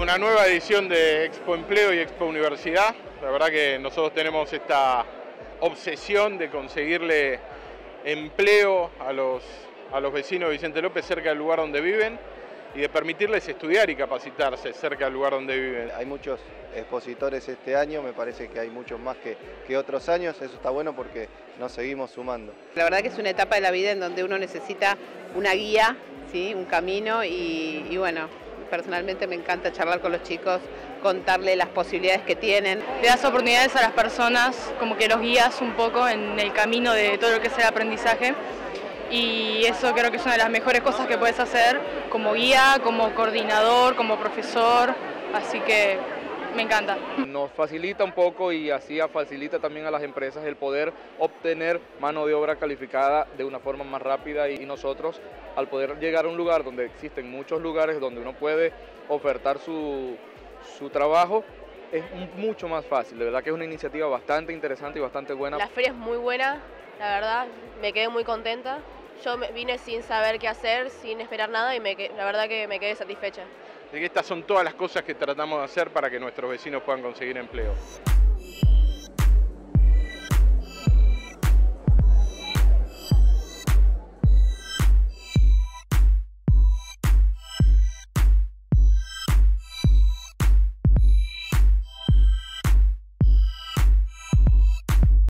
una nueva edición de Expo Empleo y Expo Universidad. La verdad que nosotros tenemos esta obsesión de conseguirle empleo a los vecinos de Vicente López cerca del lugar donde viven y de permitirles estudiar y capacitarse cerca del lugar donde viven. Hay muchos expositores este año, me parece que hay muchos más que otros años, eso está bueno porque nos seguimos sumando. La verdad que es una etapa de la vida en donde uno necesita una guía, ¿sí? Un camino y bueno, personalmente me encanta charlar con los chicos, contarles las posibilidades que tienen. Le das oportunidades a las personas, como que los guías un poco en el camino de todo lo que es el aprendizaje. Y eso creo que es una de las mejores cosas que puedes hacer como guía, como coordinador, como profesor, así que me encanta. Nos facilita un poco y así facilita también a las empresas el poder obtener mano de obra calificada de una forma más rápida y nosotros al poder llegar a un lugar donde existen muchos lugares donde uno puede ofertar su trabajo, es mucho más fácil. De verdad que es una iniciativa bastante interesante y bastante buena. La feria es muy buena, la verdad, me quedé muy contenta. Yo vine sin saber qué hacer, sin esperar nada y la verdad que me quedé satisfecha. De que estas son todas las cosas que tratamos de hacer para que nuestros vecinos puedan conseguir empleo.